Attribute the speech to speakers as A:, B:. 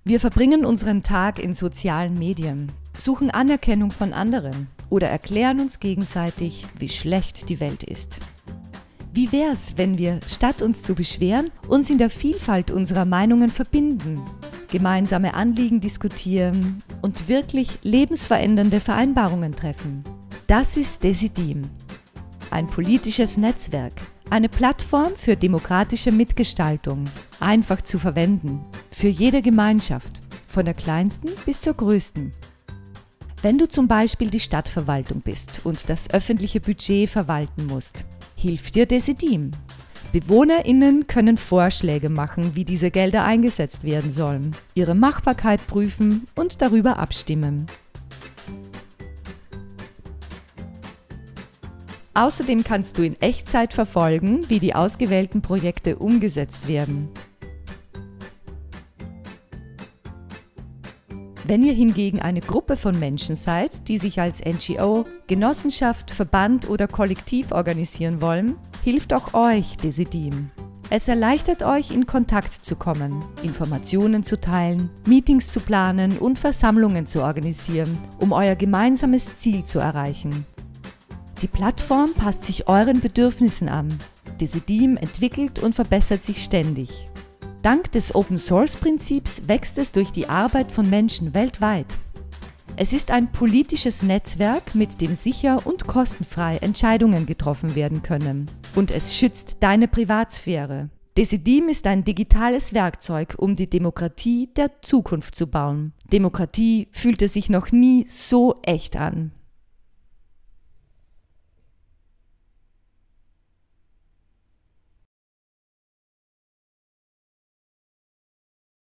A: Wir verbringen unseren Tag in sozialen Medien, suchen Anerkennung von anderen oder erklären uns gegenseitig, wie schlecht die Welt ist. Wie wär's, wenn wir, statt uns zu beschweren, uns in der Vielfalt unserer Meinungen verbinden, gemeinsame Anliegen diskutieren und wirklich lebensverändernde Vereinbarungen treffen? Das ist Decidim, ein politisches Netzwerk, eine Plattform für demokratische Mitgestaltung, einfach zu verwenden, für jede Gemeinschaft, von der kleinsten bis zur größten. Wenn du zum Beispiel die Stadtverwaltung bist und das öffentliche Budget verwalten musst, hilft dir Decidim. BewohnerInnen können Vorschläge machen, wie diese Gelder eingesetzt werden sollen, ihre Machbarkeit prüfen und darüber abstimmen. Außerdem kannst du in Echtzeit verfolgen, wie die ausgewählten Projekte umgesetzt werden. Wenn ihr hingegen eine Gruppe von Menschen seid, die sich als NGO, Genossenschaft, Verband oder Kollektiv organisieren wollen, hilft auch euch Decidim. Es erleichtert euch, in Kontakt zu kommen, Informationen zu teilen, Meetings zu planen und Versammlungen zu organisieren, um euer gemeinsames Ziel zu erreichen. Die Plattform passt sich euren Bedürfnissen an. Decidim entwickelt und verbessert sich ständig. Dank des Open-Source-Prinzips wächst es durch die Arbeit von Menschen weltweit. Es ist ein politisches Netzwerk, mit dem sicher und kostenfrei Entscheidungen getroffen werden können. Und es schützt deine Privatsphäre. Decidim ist ein digitales Werkzeug, um die Demokratie der Zukunft zu bauen. Demokratie fühlte sich noch nie so echt an.